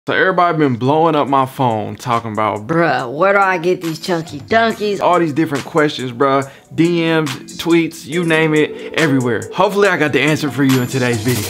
So everybody been blowing up my phone talking about, bruh, where do I get these chunky dunkies? All these different questions, bruh. DMs, tweets, you name it, everywhere. Hopefully I got the answer for you in today's video.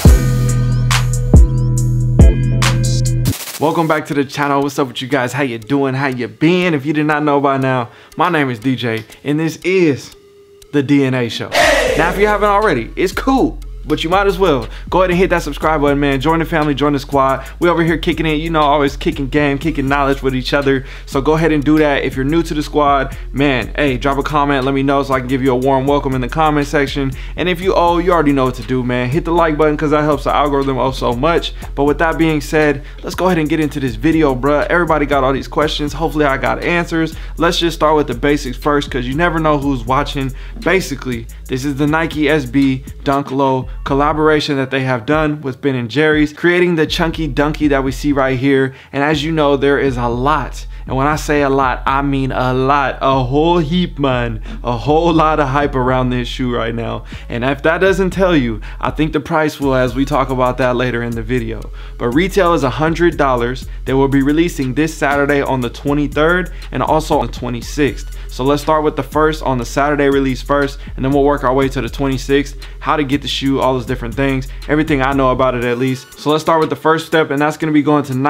Welcome back to the channel. What's up with you guys? How you doing? How you been? If you did not know by now, my name is DJ and this is the DNA Show. Now if you haven't already, it's cool, but you might as well go ahead and hit that subscribe button, man. Join the family, join the squad. We over here kicking it, you know, always kicking game, kicking knowledge with each other. So go ahead and do that. If you're new to the squad, man, hey, drop a comment, let me know so I can give you a warm welcome in the comment section. And if you already know what to do, man. Hit the like button because that helps the algorithm oh so much. But with that being said, let's go ahead and get into this video, bruh. Everybody got all these questions. Hopefully I got answers. Let's just start with the basics first because you never know who's watching. Basically, this is the Nike SB Dunk Low collaboration that they have done with Ben & Jerry's, creating the chunky dunky that we see right here. And as you know, there is a lot, and when I say a lot, I mean a lot, a whole heap, man, a whole lot of hype around this shoe right now. And if that doesn't tell you, I think the price will, as we talk about that later in the video. But retail is $100. They will be releasing this Saturday on the 23rd and also on the 26th. So let's start with the first on the Saturday release first, and then we'll work our way to the 26th, how to get the shoe, all those different things, everything I know about it at least. So let's start with the first step, and that's gonna be going to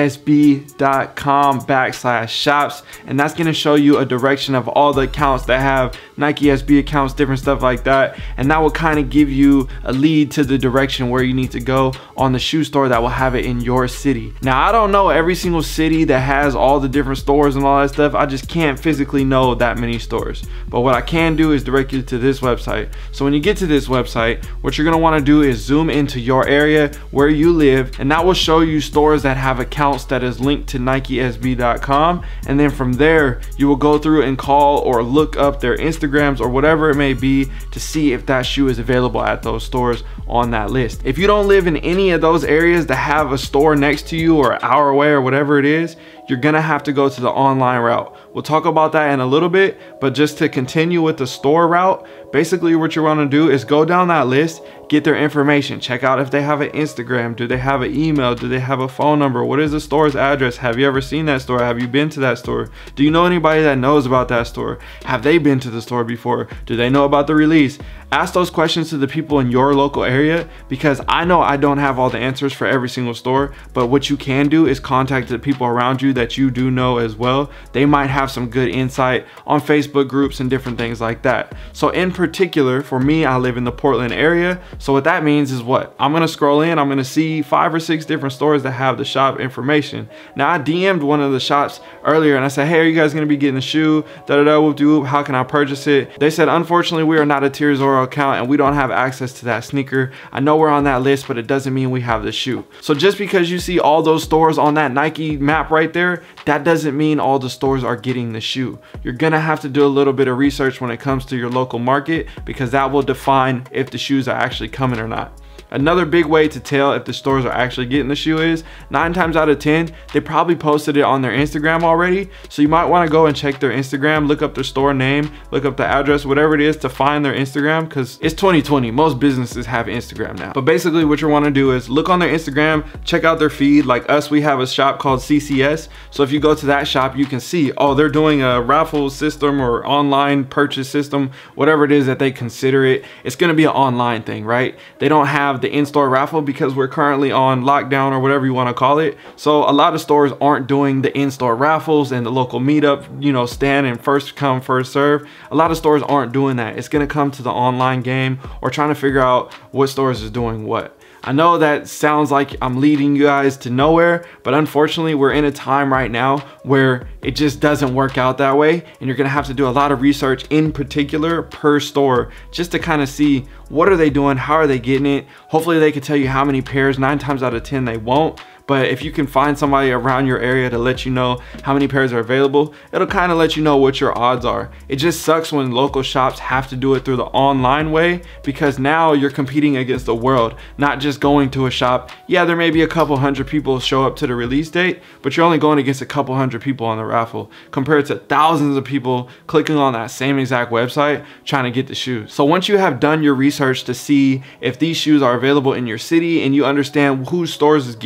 NikeSB.com/shops, and that's gonna show you a direction of all the accounts that have Nike SB accounts, different stuff like that. And that will kind of give you a lead to the direction where you need to go on the shoe store that will have it in your city. Now, I don't know every single city that has all the different stores and all that stuff. I just can't physically know that many stores. But what I can do is direct you to this website. So when you get to this website, what you're gonna wanna do is zoom into your area where you live, and that will show you stores that have accounts that is linked to NikeSB.com. And then from there, you will go through and call or look up their Instagrams or whatever it may be to see if that shoe is available at those stores on that list. If you don't live in any of those areas that have a store next to you or an hour away or whatever it is, you're gonna have to go to the online route. We'll talk about that in a little bit, but just to continue with the store route, basically what you wanna do is go down that list, get their information, check out if they have an Instagram, do they have an email, do they have a phone number, what is the store's address, have you ever seen that store, have you been to that store, do you know anybody that knows about that store, have they been to the store before, do they know about the release? Ask those questions to the people in your local area, because I know I don't have all the answers for every single store, but what you can do is contact the people around you that you do know as well. They might have some good insight on Facebook groups and different things like that. So in particular, for me, I live in the Portland area. So what that means is what? I'm gonna scroll in, I'm gonna see 5 or 6 different stores that have the shop information. Now I DM'd one of the shops earlier and I said, hey, are you guys gonna be getting the shoe? How can I purchase it? They said, unfortunately, we are not a Tier Zoro account and we don't have access to that sneaker. I know we're on that list, but it doesn't mean we have the shoe. So just because you see all those stores on that Nike map right there, that doesn't mean all the stores are getting the shoe. You're gonna have to do a little bit of research when it comes to your local market, because that will define if the shoes are actually coming or not. Another big way to tell if the stores are actually getting the shoe is 9 times out of 10, they probably posted it on their Instagram already. So you might want to go and check their Instagram, look up their store name, look up the address, whatever it is to find their Instagram, because it's 2020. Most businesses have Instagram now. But basically what you want to do is look on their Instagram, check out their feed. Like us, we have a shop called CCS. So if you go to that shop, you can see, oh, they're doing a raffle system or online purchase system, whatever it is that they consider it. It's going to be an online thing, right? They don't have the in-store raffle because we're currently on lockdown or whatever you want to call it. So a lot of stores aren't doing the in-store raffles and the local meetup, you know, stand and first come, first serve. A lot of stores aren't doing that. It's going to come to the online game or trying to figure out what stores is doing what. I know that sounds like I'm leading you guys to nowhere, but unfortunately we're in a time right now where it just doesn't work out that way, and you're gonna have to do a lot of research in particular per store just to kind of see what are they doing, how are they getting it. Hopefully they can tell you how many pairs. 9 times out of 10 they won't. But if you can find somebody around your area to let you know how many pairs are available, it'll kind of let you know what your odds are. It just sucks when local shops have to do it through the online way, because now you're competing against the world, not just going to a shop. Yeah, there may be a couple hundred people show up to the release date, but you're only going against a couple hundred people on the raffle compared to thousands of people clicking on that same exact website trying to get the shoes. So once you have done your research to see if these shoes are available in your city and you understand whose stores is getting what,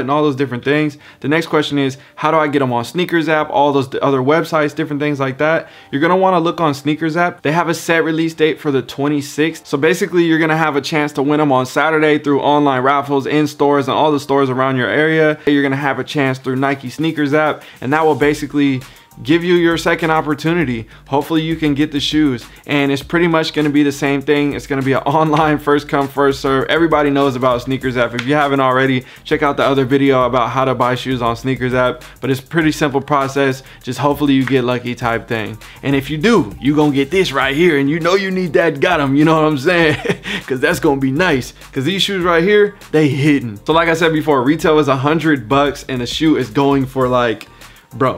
and all those different things. The next question is, how do I get them on Sneakers app, all those other websites, different things like that? You're gonna wanna look on Sneakers app. They have a set release date for the 26th. So basically you're gonna have a chance to win them on Saturday through online raffles in stores and all the stores around your area. You're gonna have a chance through Nike Sneakers app, and that will basically give you your second opportunity. Hopefully you can get the shoes, and it's pretty much going to be the same thing. It's going to be an online first come first serve. Everybody knows about Sneakers app. If you haven't already, check out the other video about how to buy shoes on Sneakers app, but it's pretty simple process. Just hopefully you get lucky type thing, and if you do, you gonna get this right here, and you know you need that got 'em, you know what I'm saying? Because that's gonna be nice, because these shoes right here, they hidden. So like I said before, retail is $100 and the shoe is going for like, bro,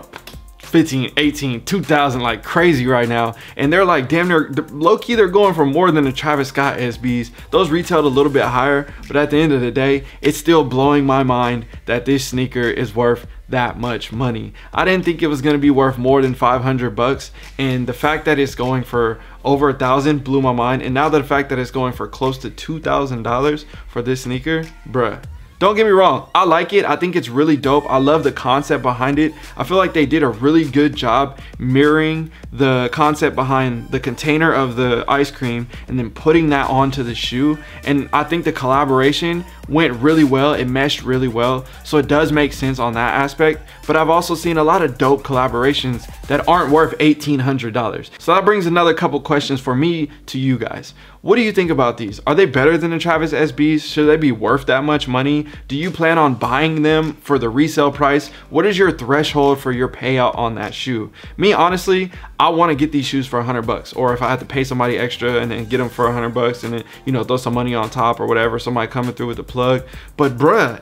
15, 18, 2,000, like crazy right now. And they're like damn near low-key, they're going for more than the Travis Scott SBs. Those retailed a little bit higher, but at the end of the day, it's still blowing my mind that this sneaker is worth that much money. I didn't think it was going to be worth more than 500 bucks, and the fact that it's going for over 1,000 blew my mind. And now the fact that it's going for close to $2,000 for this sneaker, bruh. Don't get me wrong, I like it. I think it's really dope. I love the concept behind it. I feel like they did a really good job mirroring the concept behind the container of the ice cream and then putting that onto the shoe. And I think the collaboration went really well. It meshed really well. So it does make sense on that aspect. But I've also seen a lot of dope collaborations that aren't worth $1,800. So that brings another couple questions for me to you guys. What do you think about these? Are they better than the Travis SBs? Should they be worth that much money? Do you plan on buying them for the resale price? What is your threshold for your payout on that shoe? Me, honestly, I want to get these shoes for 100 bucks, or if I have to pay somebody extra and then get them for 100 bucks and then, you know, throw some money on top or whatever, somebody coming through with the plug. But bruh,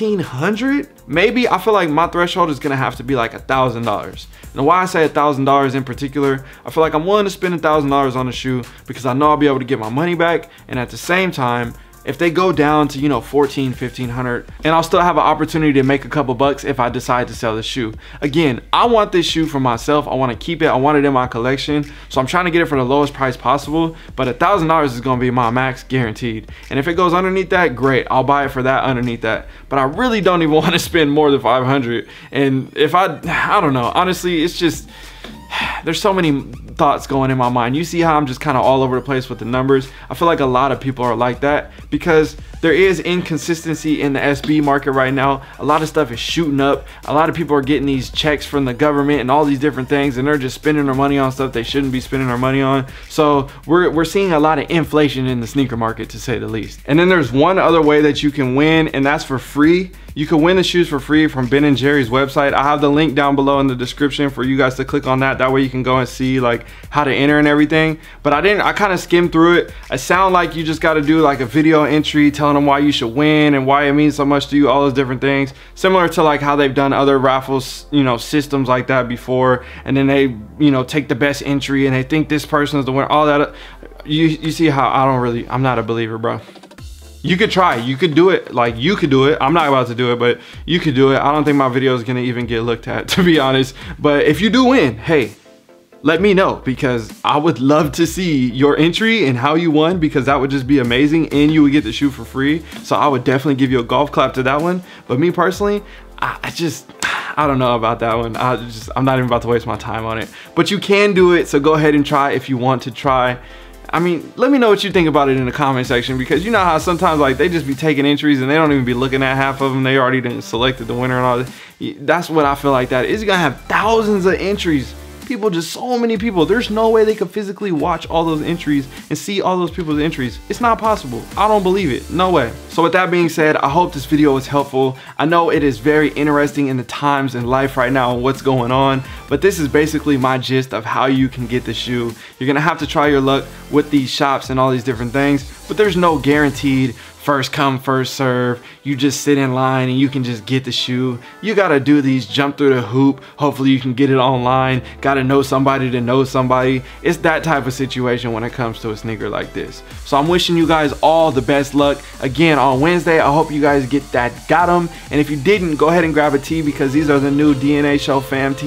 1,800? Maybe. I feel like my threshold is gonna have to be like $1,000. Now why I say $1,000 in particular, I feel like I'm willing to spend $1,000 on a shoe because I know I'll be able to get my money back, and at the same time, if they go down to, you know, 1,400, 1,500, and I'll still have an opportunity to make a couple bucks if I decide to sell the shoe. Again, I want this shoe for myself. I want to keep it. I want it in my collection. So I'm trying to get it for the lowest price possible, but $1,000 is going to be my max guaranteed. And if it goes underneath that, great. I'll buy it for that underneath that. But I really don't even want to spend more than 500. And if I don't know, honestly, it's just, there's so many thoughts going in my mind. You see how I'm just kind of all over the place with the numbers. I feel like a lot of people are like that because there is inconsistency in the SB market right now. A lot of stuff is shooting up. A lot of people are getting these checks from the government and all these different things, and they're just spending their money on stuff they shouldn't be spending their money on. So we're seeing a lot of inflation in the sneaker market, to say the least. And then there's one other way that you can win, and that's for free. You can win the shoes for free from Ben & Jerry's website. I have the link down below in the description for you guys to click on that. That way you can go and see like how to enter and everything. But I kind of skimmed through it. I sound like you just got to do like a video entry telling them why you should win and why it means so much to you, all those different things. Similar to like how they've done other raffles, you know, systems like that before. And then they, you know, take the best entry and they think this person is the winner, all that. You see how I'm not a believer, bro. You could try, you could do it, like you could do it. I'm not about to do it, but you could do it. I don't think my video is gonna even get looked at, to be honest. But if you do win, hey, let me know, because I would love to see your entry and how you won, because that would just be amazing, and you would get the shoe for free. So I would definitely give you a golf clap to that one. But me personally, I don't know about that one. I'm not even about to waste my time on it. But you can do it, so go ahead and try if you want to try. I mean, let me know what you think about it in the comment section, because you know how sometimes like they just be taking entries and they don't even be looking at half of them. They already done selected the winner and all that. That's what I feel like that is. You're gonna have thousands of entries. People, just so many people. There's no way they could physically watch all those entries and see all those people's entries. It's not possible. I don't believe it. No way. So with that being said, I hope this video was helpful. I know it is very interesting in the times in life right now and what's going on, but this is basically my gist of how you can get the shoe. You're gonna have to try your luck with these shops and all these different things, but there's no guaranteed first come, first serve. You just sit in line and you can just get the shoe. You gotta do these, jump through the hoop. Hopefully you can get it online. Gotta know somebody to know somebody. It's that type of situation when it comes to a sneaker like this. So I'm wishing you guys all the best luck. Again, on Wednesday, I hope you guys get that got 'em. And if you didn't, go ahead and grab a tee, because these are the new DNA Show fam tees.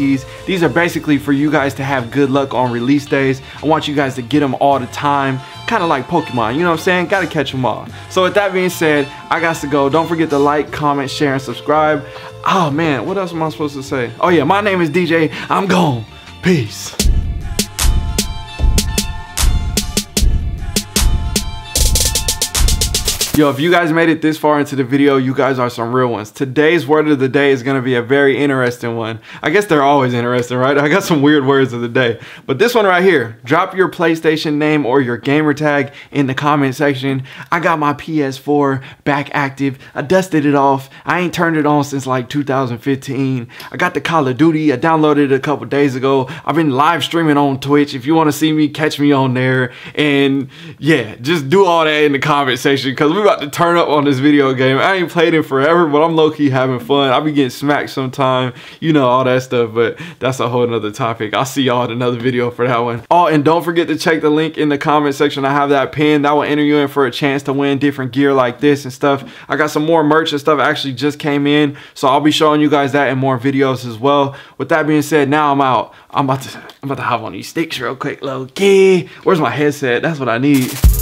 These are basically for you guys to have good luck on release days. I want you guys to get them all the time, kind of like Pokemon, you know what I'm saying? Gotta catch them all. So with that being said, I got to go. Don't forget to like, comment, share, and subscribe. Oh man, what else am I supposed to say? Oh yeah, my name is DJ. I'm gone. Peace. Yo, if you guys made it this far into the video, you guys are some real ones. Today's word of the day is gonna be a very interesting one. I guess they're always interesting, right? I got some weird words of the day. But this one right here, drop your PlayStation name or your gamer tag in the comment section. I got my PS4 back active. I dusted it off. I ain't turned it on since like 2015. I got the Call of Duty. I downloaded it a couple days ago. I've been live streaming on Twitch. If you wanna see me, catch me on there. And yeah, just do all that in the comment section because we about to turn up on this video game. I ain't played it forever, but I'm low-key having fun. I'll be getting smacked sometime, you know, all that stuff, but that's a whole nother topic. I'll see y'all in another video for that one. Oh, and don't forget to check the link in the comment section. I have that pin that will enter you in for a chance to win different gear like this and stuff. I got some more merch and stuff actually just came in, so I'll be showing you guys that in more videos as well. With that being said, now I'm out. I'm about to hop on these sticks real quick, low key. Where's my headset? That's what I need.